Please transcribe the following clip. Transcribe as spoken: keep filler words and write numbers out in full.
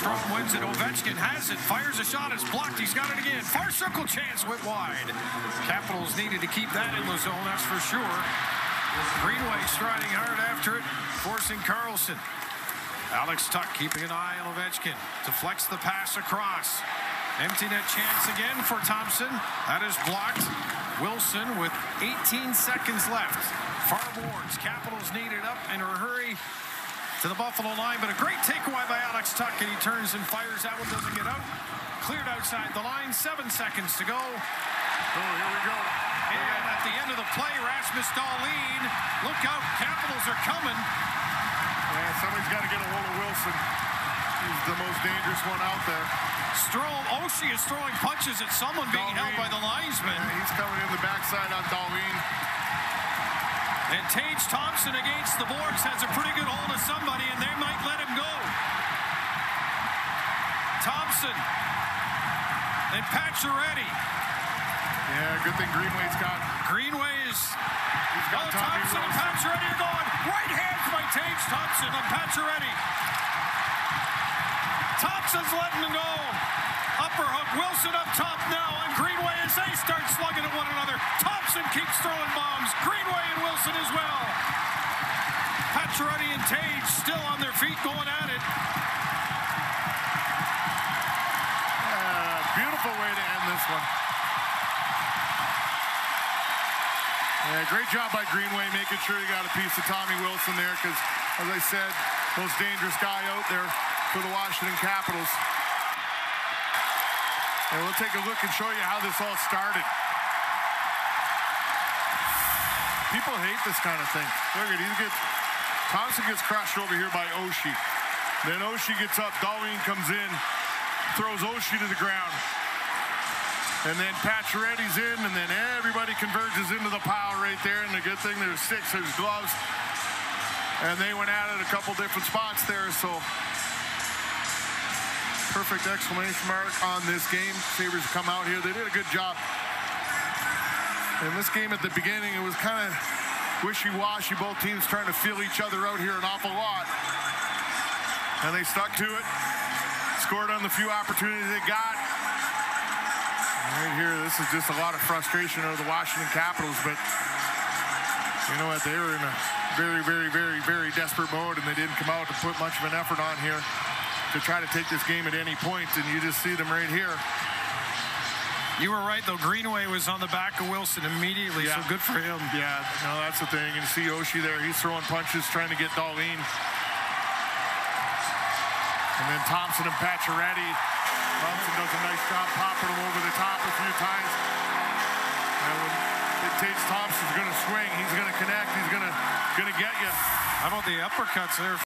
Strom wins it. Ovechkin has it. Fires a shot. It's blocked. He's got it again. Far circle chance went wide. Capitals needed to keep that in the zone, that's for sure. Greenway striding hard after it, forcing Carlson. Alex Tuch keeping an eye on Ovechkin. Deflects the pass across. Empty net chance again for Thompson. That is blocked. Wilson with eighteen seconds left. Far boards. Capitals need it up in a hurry to the Buffalo line, but a great takeaway by Alex Tuch, and he turns and fires. That one doesn't get out. Cleared outside the line. Seven seconds to go. Oh, here we go. And at the end of the play, Rasmus Dahlin. Look out. Capitals are coming. Yeah, somebody's got to get a hold of Wilson. He's the most dangerous one out there. Strom, Oshie is throwing punches at someone being Dahlin. held by the linesman. Yeah, he's coming in the backside on Dahlin. And Tage Thompson against the boards has a pretty good hold of somebody, and they might let him go. Thompson and Pacioretty. Yeah, good thing Greenway's got. Greenway is. He's got oh, Tommy Thompson and Wilson. Pacioretty are going. Right hands by Tage Thompson on Pacioretty. Thompson's letting him go. Upper hook. Wilson up top now, and Greenway as they start slugging at one another. Thompson keeps throwing bombs. Greenway and Wilson as well. Pacioretty and Tage still on their feet going at it. Uh, beautiful way to end this one. Yeah, great job by Greenway making sure he got a piece of Tommy Wilson there, because, as I said, most dangerous guy out there for the Washington Capitals. And we'll take a look and show you how this all started. People hate this kind of thing. Look at, he gets, Thompson gets crushed over here by Oshie. Then Oshie gets up, Dahlin comes in, throws Oshie to the ground. And then Pacioretty's in, and then everybody converges into the pile right there. And the good thing, there's six, there's gloves. And they went at it a couple different spots there, so perfect exclamation mark on this game. Sabres come out here. They did a good job. In this game at the beginning, it was kind of wishy-washy. Both teams trying to feel each other out here an awful lot. And they stuck to it. Scored on the few opportunities they got. Right here, this is just a lot of frustration out of the Washington Capitals, but you know what? They were in a very, very, very, very desperate mode, and they didn't come out to put much of an effort on here to try to take this game at any point, and you just see them right here. You were right, though. Greenway was on the back of Wilson immediately, Yeah. so good for him. Yeah, no, that's the thing. You see Oshie there. He's throwing punches, trying to get Dahlin. And then Thompson and Pacioretty. Thompson does a nice job popping him over the top a few times. And when it takes Thompson's going to swing, he's going to connect, he's going to going to get you. How about the uppercuts there